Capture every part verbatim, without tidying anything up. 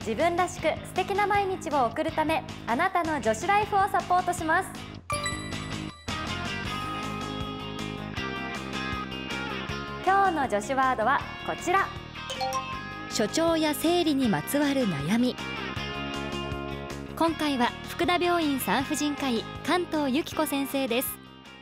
自分らしく素敵な毎日を送るため、あなたの女子ライフをサポートします。今日の女子ワードはこちら。所長や生理にまつわる悩み。今回は福田病院産婦人科医関東由紀子先生です。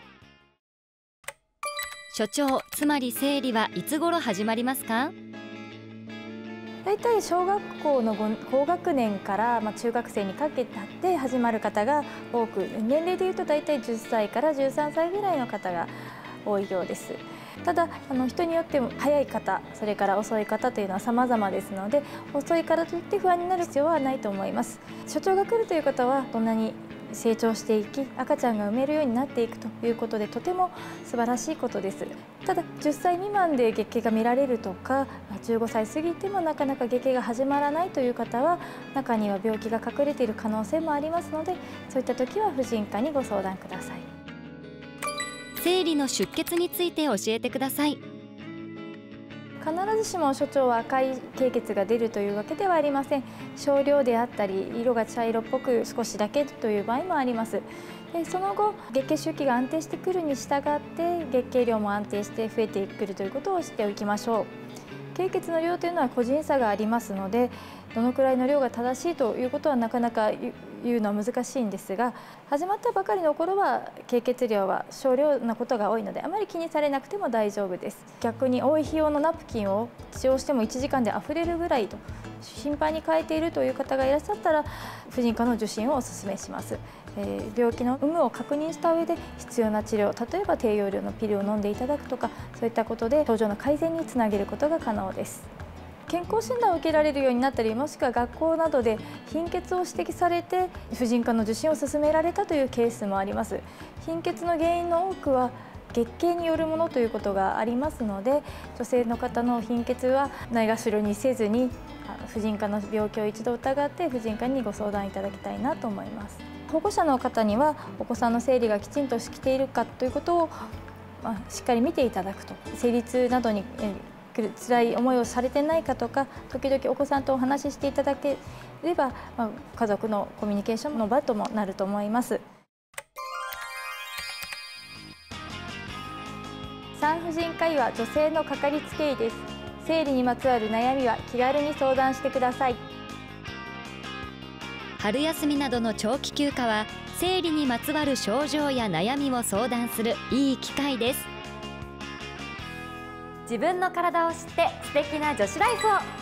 所長、つまり生理はいつ頃始まりますか？ だいたい小学校の高学年から、まあ、中学生にかけて始まる方が多く、年齢でいうとだいたいじゅっさいからじゅうさんさいぐらいの方が多いようです。ただあの人によっても早い方、それから遅い方というのは様々ですので、遅いからといって不安になる必要はないと思います。所長が来るという方はそんなに成長していき、赤ちゃんが産めるようになっていくということで、とても素晴らしいことです。ただじゅっさい未満で月経が見られるとか、じゅうごさい過ぎてもなかなか月経が始まらないという方は、中には病気が隠れている可能性もありますので、そういった時は婦人科にご相談ください。 生理の出血について教えてください。 必ずしも所長は赤い経血が出るというわけではありません。少量であったり、色が茶色っぽく少しだけという場合もあります。でその後、月経周期が安定してくるに従って月経量も安定して増えてくるということを知っておきましょう。経血の量というのは個人差がありますので、どのくらいの量が正しいということはなかなか言うのは難しいんですが、始まったばかりの頃は経血量は少量なことが多いので、あまり気にされなくても大丈夫です。逆に多い費用のナプキンを使用してもいちじかんで溢れるぐらいと頻繁に変えているという方がいらっしゃったら、婦人科の受診をお勧めします。えー、病気の有無を確認した上で必要な治療、例えば低用量のピルを飲んでいただくとか、そういったことで症状の改善につなげることが可能です。健康診断を受けられるようになったり、もしくは学校などで貧血を指摘されて婦人科の受診を勧められたというケースもあります。貧血の原因の多くは月経によるものということがありますので、女性の方の貧血はないがしろにせずに、婦人科の病気を一度疑って婦人科にご相談いただきたいなと思います。保護者の方にはお子さんの生理がきちんとしてきているかということを、まあ、しっかり見ていただくと、生理痛などに辛い思いをされてないかとか、時々お子さんとお話ししていただければ、まあ、家族のコミュニケーションの場ともなると思います。産婦人科医は女性のかかりつけ医です。生理にまつわる悩みは気軽に相談してください。 春休みなどの長期休暇は、生理にまつわる症状や悩みを相談するいい機会です。自分の体を知って素敵な女子ライフを。